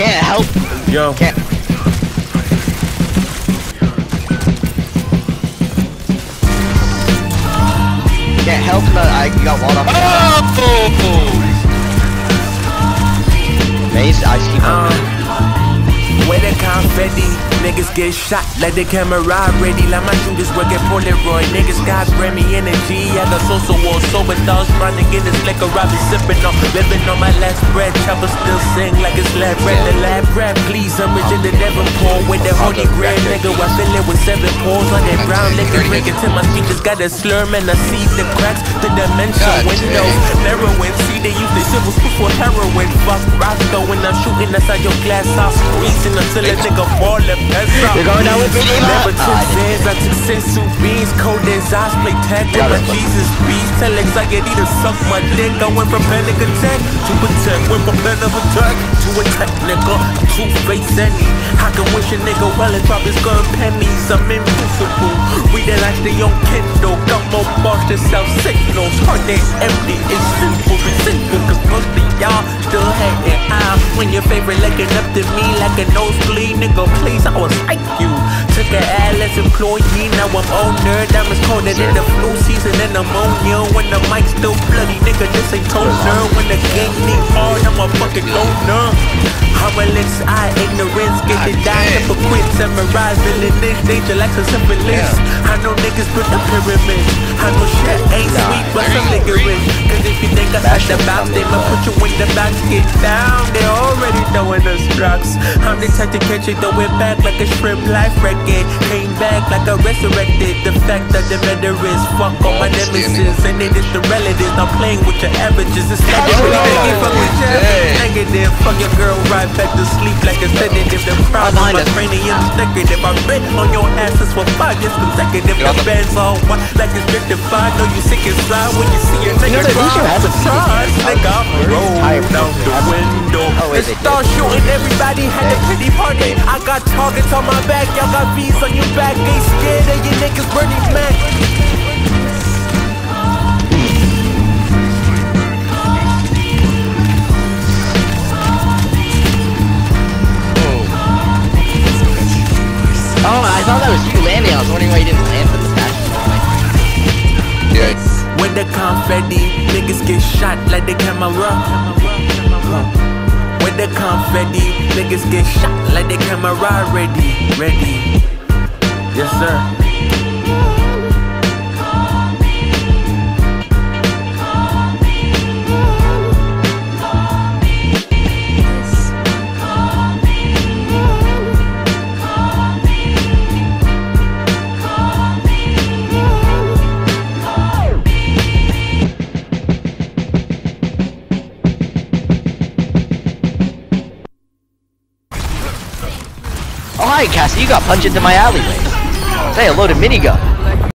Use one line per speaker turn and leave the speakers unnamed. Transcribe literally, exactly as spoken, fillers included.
can't help.
Yo.
Can't. Can't help but I got walled off.
Oh!
Mace, I just keep on.
Where the confetti, niggas get shot like the camera ready. Like my shooters work at Polaroid. Niggas got Grammy energy. I got social war, sober thoughts trying to get this liquor. I be sipping on, living on my last breath. Chopper still sing like it's lab red. The lab rap, please, I'm rich in the Devonport with the holy grail, nigga. I fill it with seven pores on that brown liquor. Drink it till my speeches got a slur, man. I see the cracks, the dimension windows. Heroin, see they use the civils before heroin. Fuck Roscoe when I'm shooting inside your glass house, squeezing until a nigga fall and pass out.
You're going down with me,
Never took Zans, I took sensu beans. Cold as eyes, play tag with my Jesus beast. Tell anxiety to suck my dick. I went from panic attack to attack. Went from plan of attack to attack, nigga. Two-face any. I can wish a nigga well and drop his gun pennies. I'm invincible. We the like the young Kindle. Got more bars to sell signals. Heart they empty, it's simple. It's simple, cause most of y'all still hating. I'm when your favorite looking up to me like a nosebleed, nigga, please, I was like you. Took an ad as employee, now I'm owner. Diamonds colder than the flu season and ammonia. When the mic's still bloody, nigga, this ain't toner. When the game need hard, I'm a fucking loner. Harmless, I ignorance, get the die, hypocrite, samurai, villainous, danger like a syphilis. I know niggas built the pyramid. I know shit ain't sweet, but some nigga rich. Cause if you think I said the box, they might put you in the box, get down. They already throwing us drugs. I'm the type to catch it, throw it back like a shrimp life record. Came back like I resurrected. The fact that the veterans fuck all my nemesis, and it is the relatives. I'm playing with your averages. It's like you really thinking from each other. Negative, fuck your girl right back to sleep like a sedative. The problem, my cranium is negative. I bet on your asses for five years consecutive. The band's all white like it's victified. Know you sick inside when you see your nigga cry. Surprise, nigga, roll down the window. It start shooting, everybody had a pity party. I got targets on my back, y'all got V's on your back. Ain't scared of you niggas, Bernie's man.
Oh, I thought that was you landing. I was wondering why you didn't land for the smash.
Yeah. With the confetti, niggas get shot like the camera. With the confetti, niggas get shot like the camera. Ready, ready. Yes, sir.
Oh, hi, Cassie. You got punched into my alleyway. Say hello to minigun.